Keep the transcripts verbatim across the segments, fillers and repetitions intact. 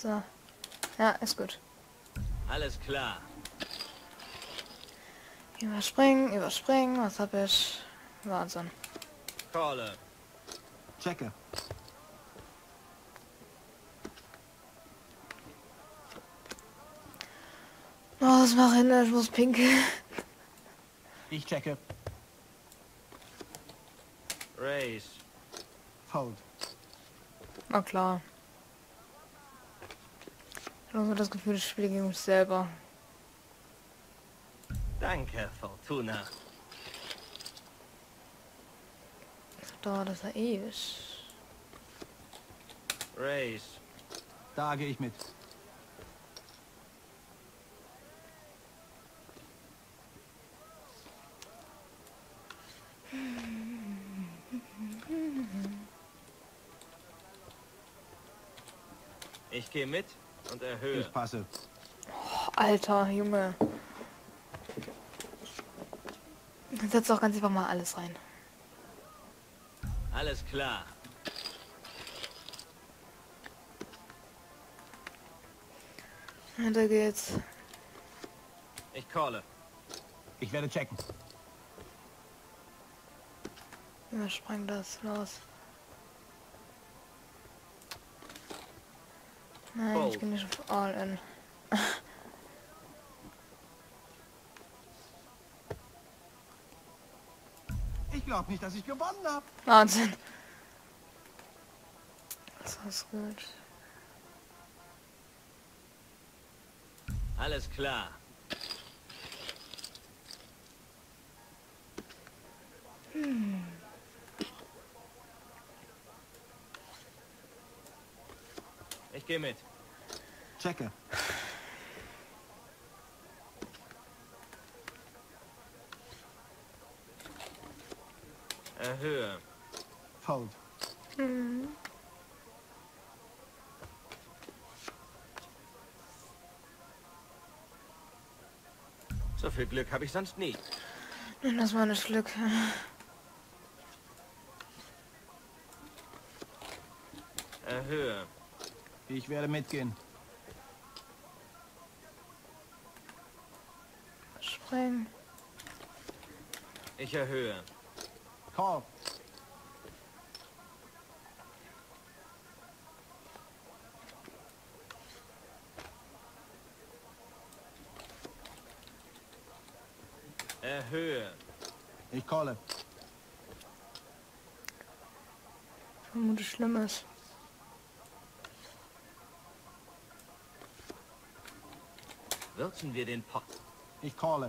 So. Ja, ist gut. Alles klar. Überspringen, überspringen. Was hab ich? Wahnsinn. Caller. Checke. Oh, was mache ich denn? Ich muss pinkeln. Ich checke. Race. Hold. Na klar. Ich habe so das Gefühl, ich spiele gegen mich selber. Danke, Fortuna. Das dauert das ja ewig. Race. Da gehe ich mit. Ich gehe mit und erhöhe. Ich passe. Oh, Alter, Junge. Dann setzt doch ganz einfach mal alles rein. Alles klar. Weiter geht's. Ich calle. Ich werde checken. Überspring das. Los. Nein, Oh. ich gehe nicht auf All in. Ich glaube nicht, dass ich gewonnen habe. Wahnsinn. Das ist gut. Alles klar. Hm. Ich gehe mit. Checke. Erhöhe. Fold. Hm. So viel Glück habe ich sonst nie. Nimm das mal das Glück. Erhöhe. Ich werde mitgehen. Springen. Ich erhöhe. Call. Erhöhe. Ich calle. Vermutlich Schlimmes. Würzen wir den Pot. Ich calle.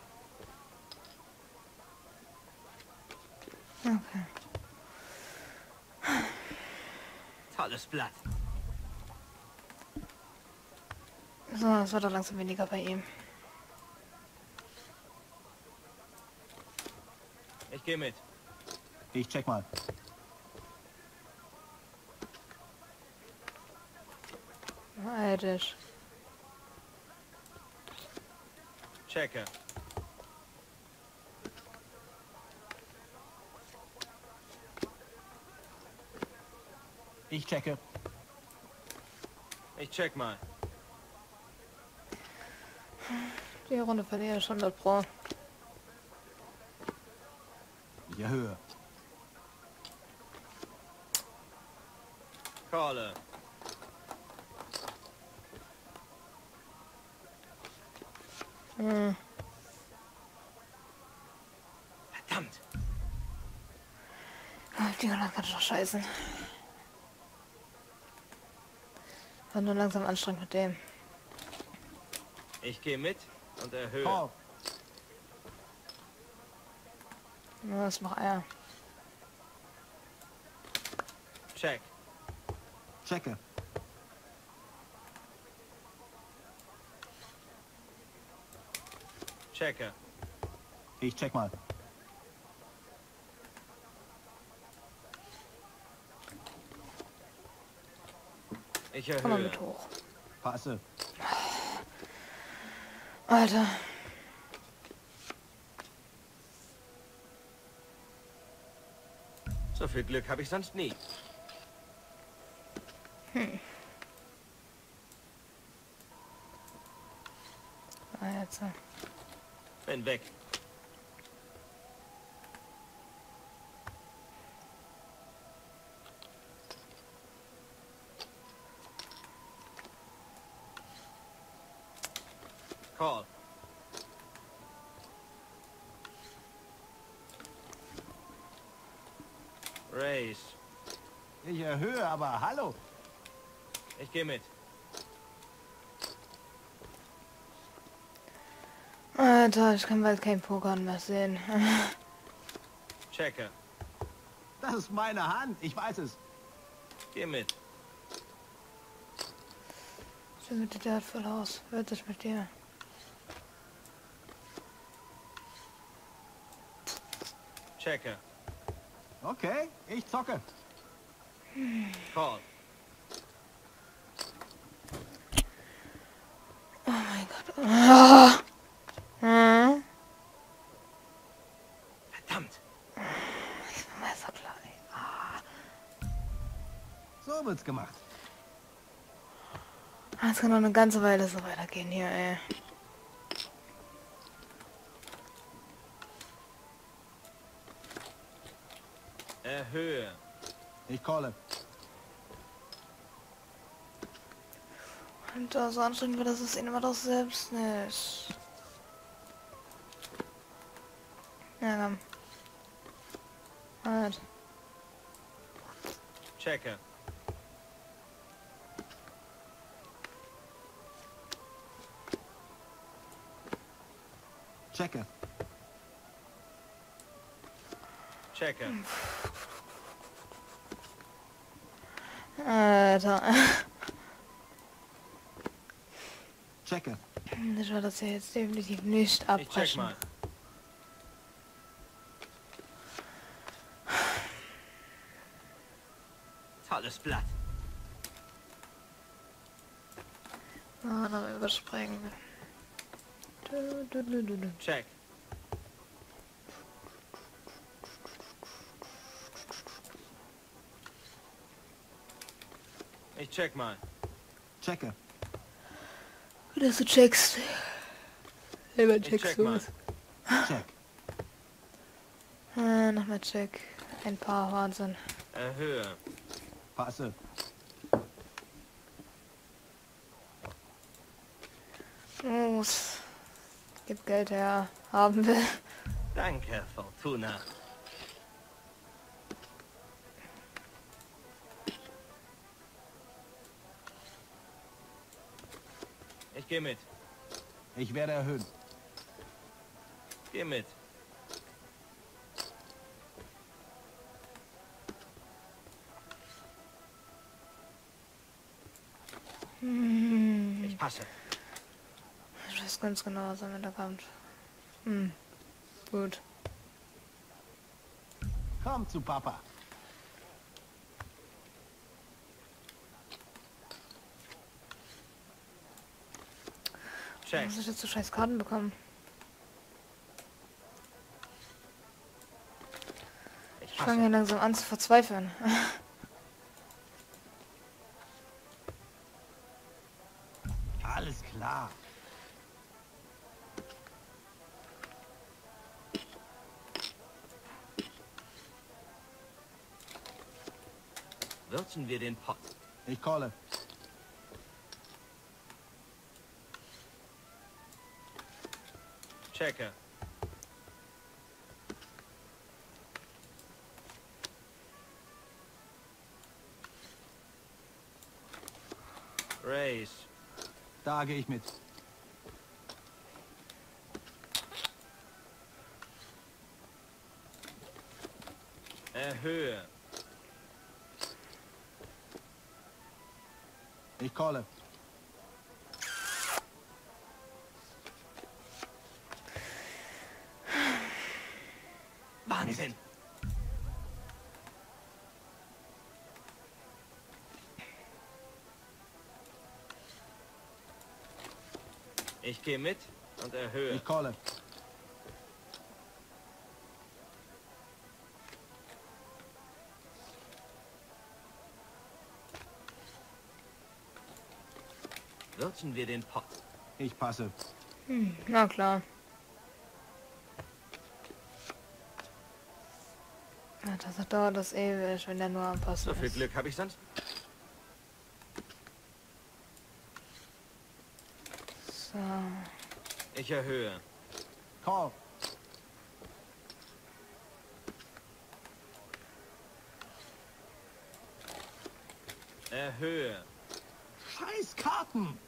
Okay. Tolles Blatt. So, es wird doch langsam weniger bei ihm. Ich gehe mit. Ich check mal. Alter. Checke. Ich checke. Ich check mal. Die Runde verliere ich schon hundert Pro. Ich erhöhe. Calle. Hm. Verdammt. Die hundert kann ich doch scheißen. War nur langsam anstrengend mit dem. Ich gehe mit und erhöhe. Call. Ja, das macht er. Check. Checke. Checke. Ich check mal. Ich Komm mal erhöhe. mit hoch. Passe. Alter. So viel Glück habe ich sonst nie. Hm. Ah, jetzt. Bin weg. Call. Race. Ich erhöhe, aber hallo. Ich gehe mit. Alter, ich kann bald kein Pokern mehr sehen. Checker. Das ist meine Hand. Ich weiß es. Geh mit. Ich bin mit dir, der hat voll aus. Wird es mit dir? Checker. Okay, ich zocke. Call. Oh mein Gott. Ah. Hm? Verdammt. Das war mir so klar, ey. Ah. So wird's gemacht. Es kann noch eine ganze Weile so weitergehen hier, ey. Erhöhe. Ich calle. Und da so anstrengend wird, das ist ihnen immer doch selbst nicht. Ja, komm. Halt. Checker. Checke. Checker. Alter. Checke. Ich werde das ja jetzt definitiv nicht Ich check abbrechen. mal. Tolles Blatt. Ah, noch überspringen. Du, du, du, du, du. Check. Ich check mal. Checke. Gut, dass du checkst. Lieber Ich checkst check du mal. es. Check. Ah, nochmal check. Ein paar Wahnsinn. Erhöhe. Passe. Los. Gib Geld her. Haben wir. Danke, Fortuna. Ich gehe mit. Ich werde erhöhen. Geh mit. Hm. Ich passe. Ich weiß ganz genau, was am Ende kommt. Hm. Gut. Komm zu Papa. Check. Was ich jetzt so scheiß Karten bekommen? Ich Ich fange hier passe. langsam an zu verzweifeln. Alles klar. Würzen wir den Pott. Ich calle. Checker. Race. Da gehe ich mit. Erhöhe. Ich calle. Wahnsinn. Ich gehe mit und erhöhe. Ich calle. Würzen wir den Pott. Ich passe. Hm, na klar. Ja, das dauert das ewig, wenn der nur anpassen So viel ist. Glück habe ich sonst. So. Ich erhöhe. Call. Erhöhe. Scheiß Karten!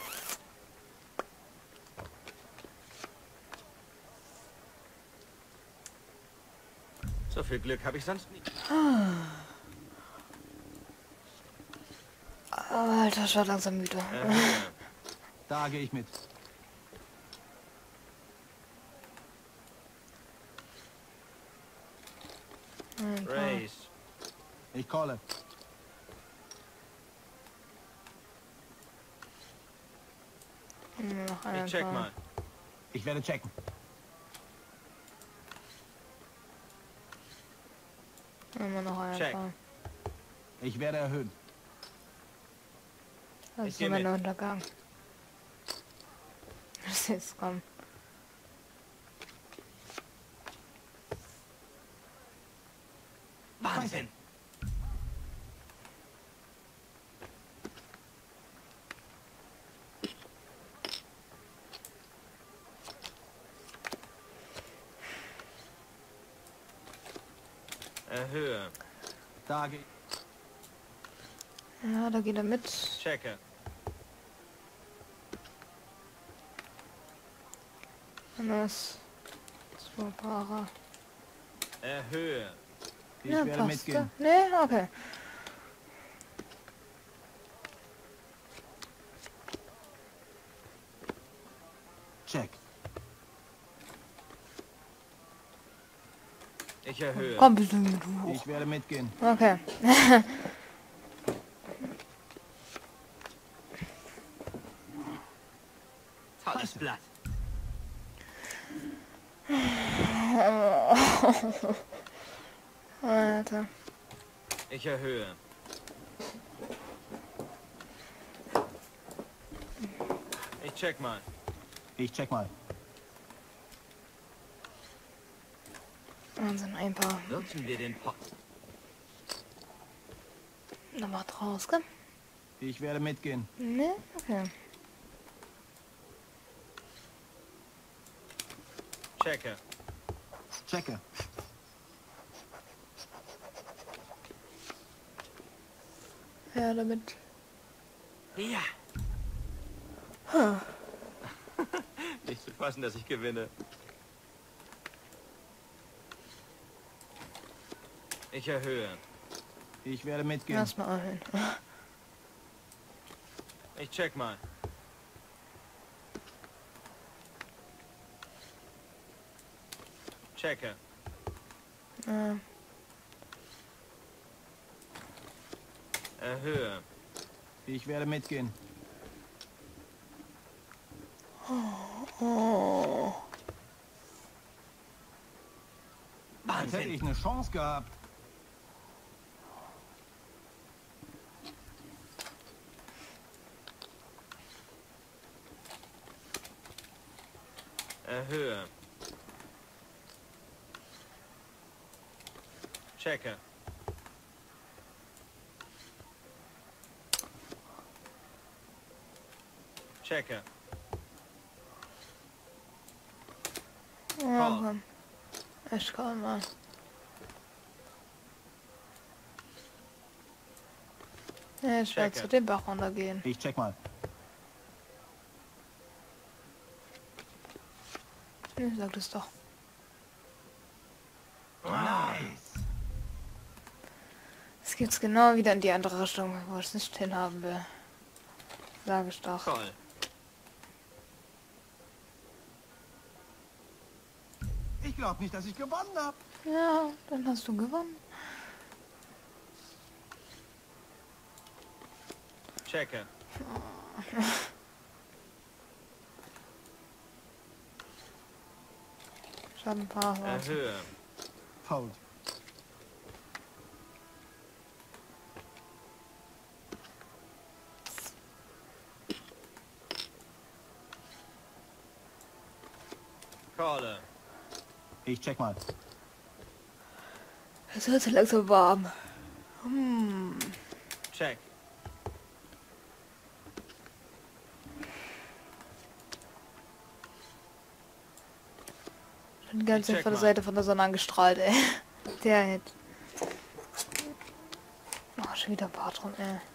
So viel Glück habe ich sonst nicht. Alter, ich war langsam müde. Erhöhe. Da gehe ich mit. Ein paar. Race. Ich calle. Hm, noch ein Ich check paar. mal. Ich werde checken. Immer noch ein Check. paar. Ich werde erhöhen. Das Ich ist geh mein mit. Untergang. Das ist jetzt komm. Wahnsinn. Erhöhe. Da gehe ich. Ja, da geht er mit. Checke. Und das zwei Paare. Erhöhe. Ich Ja, werde passt. mitgehen. Nee, okay. Check. Ich erhöhe. Komm bitte mit hoch. Ich werde mitgehen. Okay. Tolles Blatt. Alter. Ich erhöhe. Ich check mal. Ich check mal. Wahnsinn, ein paar. Nutzen wir den Pot. Da macht raus, gell? Ich werde mitgehen. Nee, okay. Checke. Checke. Ja, damit. Ja. Nicht zu fassen, dass ich gewinne. Ich erhöhe. Ich werde mitgehen. Erstmal erhöhen. Ich check mal. Checke. Ja. Erhöhe. Ich werde mitgehen. Oh. Als hätte ich eine Chance gehabt. Erhöhe. Checke. Checke. Ja, Call. komm. Ich komm mal. Ja, ich werde Checke. zu dem Bach runtergehen. Ich check mal. Nee, sag das doch. Nice. Es geht's genau wieder in die andere Richtung, wo ich es nicht hinhaben will. Sag ich doch. Call. Ich glaube nicht, dass ich gewonnen habe. Ja, dann hast du gewonnen. Checke. Ich habe ein paar raus. Erhöhe. Fold. calle. Ich check mal. Es wird so langsam warm. Hm. Check. Die ganze Ich Zeit check von der mal. Seite von der Sonne angestrahlt, ey. Der Hit. Oh, schon wieder Patron, ey.